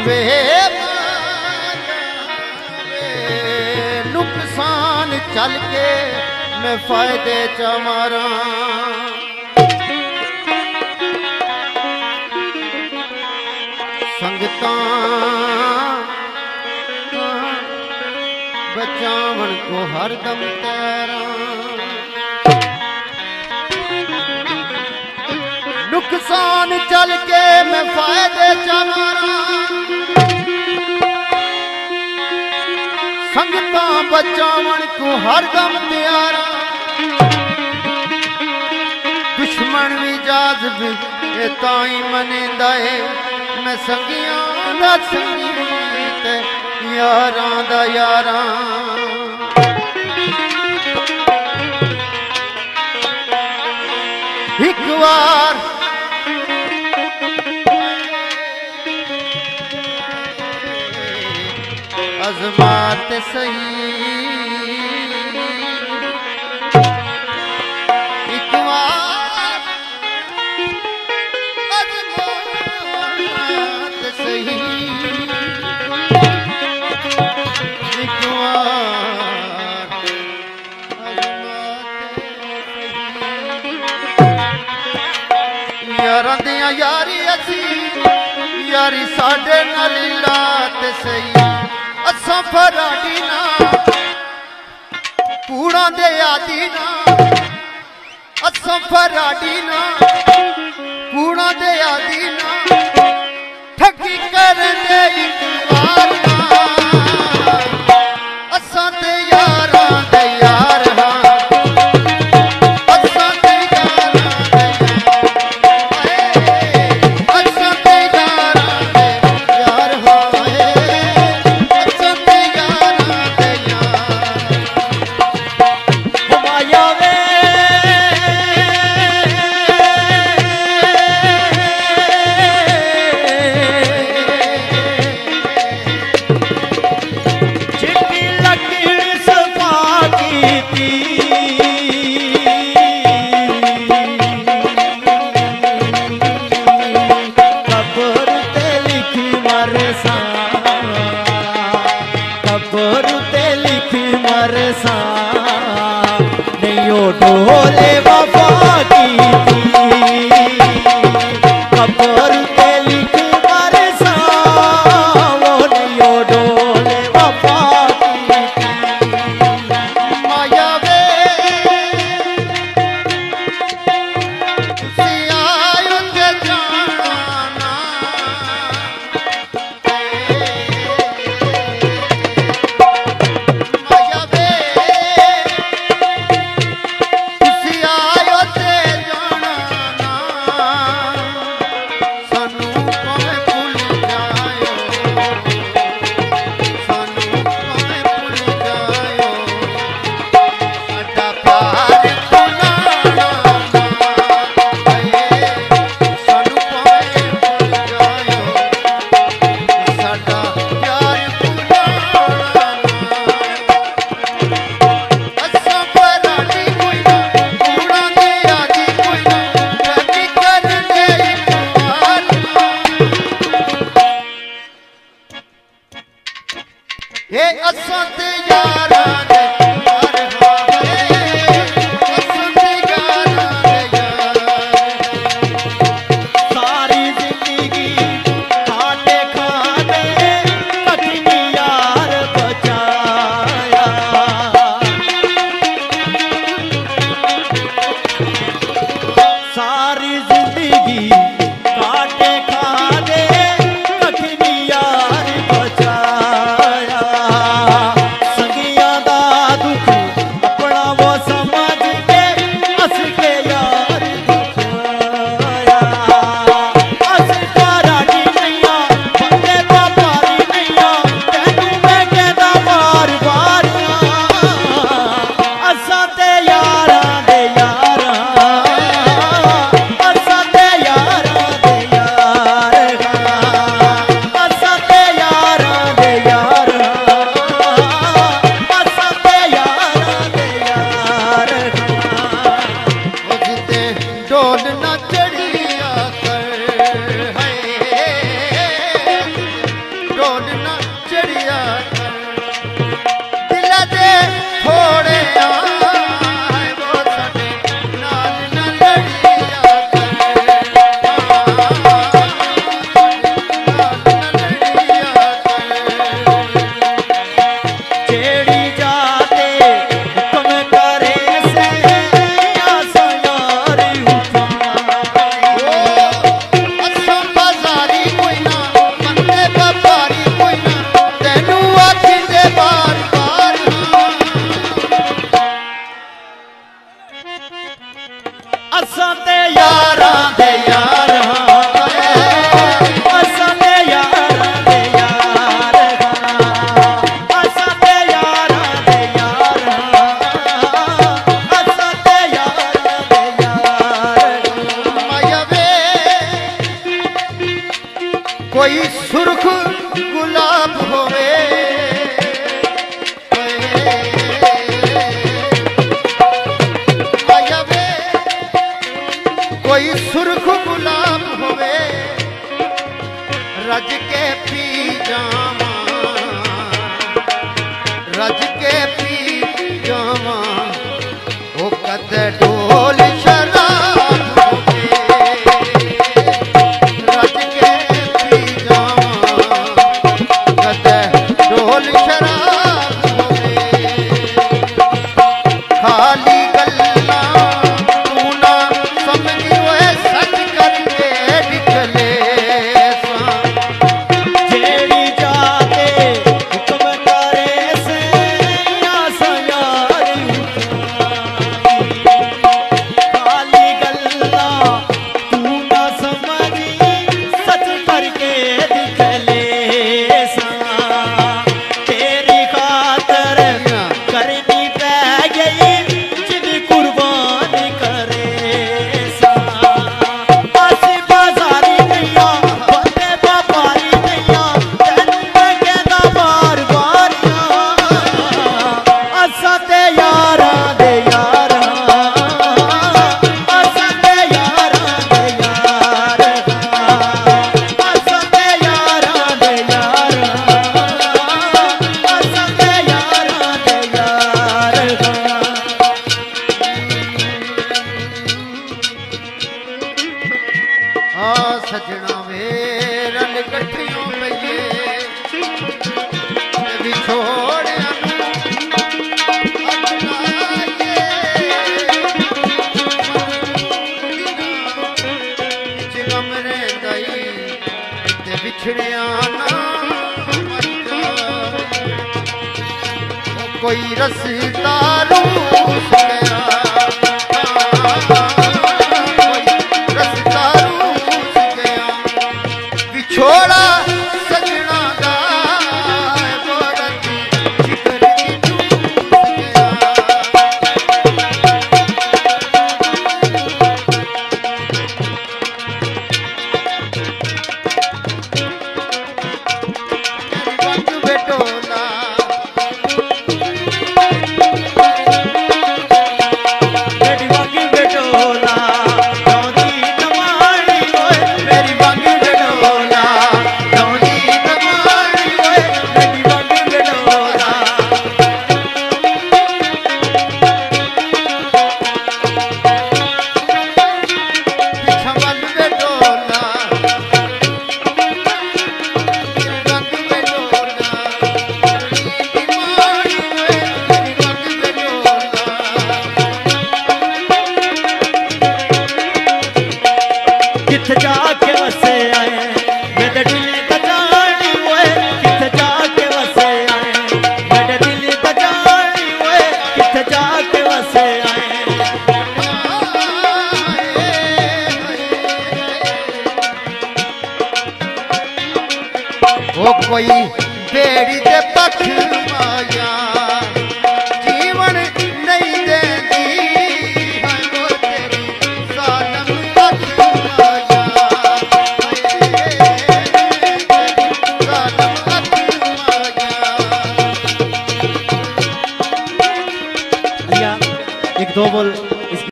वे नुकसान चल के मैं फायदे च मारा। संगतां बचावन को हरदम तेरा। नुकसान चल के मैं फायदे च मारा। संगतां बचावन को हरदम त्यारा। दुश्मन भी जाज़ब ताई मनेंदा है मैं संगियां दा संगीत यारां दा यारां। एक बार अज़मात सही। एक बार अज़मात सही। एक बार यारां दियां यारी असी यारी साडे नाल लात सही। असां फराडी ना कूड़ा दे आदि ना। असां फराडी ना कूड़ा दे आदि ना। ठगी कर दे एक बार ना। असां ते यारां दे यार हां। असां ते यारां दे यार। असां ते यारां दे यार हां। ढोले वफा की थी खबर पे लिख बरसा। वो नियो ढोले वफा की थी। माया वे सियायो ते जाना। माया वे असां ते यारां दे यार असां ते यारां दे यार। सारी जिंदगी खाने खाने कठिनी यार बचाया। सारी जिंदगी काटे खाने कठिनी यार बचाया। असां ते यारां दे यार हां असां ते यारां दे यार हां असां ते यारां दे यार हां असां ते यारां दे यार माया वे कोई सुर्ख गुलाब होवे माया वे कोई सुर्ख गुलाब होवे रज के पी जावा रज के पी जावा ओ कद ढोल शराब होवे रज के पी जावा कद ढोल शराब होवे खाली गल्ला तू ना समझी ओए सच करके निकले सा जेड़ी जाते हुक्म करे से आसा यार खाली गल्ला तू ना समझी सच करके दिख ले सा तेरी खातर करनी पै गई जिद कुर्बानी करे सा असी बाजारी नैया बंदे व्यापारी नैया तेनू मैं कहदा बार बारियां असां ते यारां दे यार हां असां ते यारां दे यार हां असां ते यारां दे यार हां असां ते यारां दे यार हां आ सजना वे रल कठियों पईए ते विछोड़ियां नूं विच गम रहिंदा ई ते विछड़ियां ना मर जाए ओ कोई रस्ता रूस गया कोई रस्ता रूस गया विछोड़ा सजना दा गोरत जिगर दी चूस गया मेरी बंग बेटोला मेरी वंग बेटोला दौदी नमाणी ओए मेरी बंग बेटोला दौदी नमाणी ओए मेरी वंग बेटोला पिछवल बेटोला मेरी बंग बेटोला मेरी माणी वे मेरी बंग बेटोला किथ जाके वसे आए मेरे दिल बजानी ओए किथ जाके वसे आए मेरे दिल बजानी ओए किथ जाके वसे आए ओ कोई बेड़ी दे पख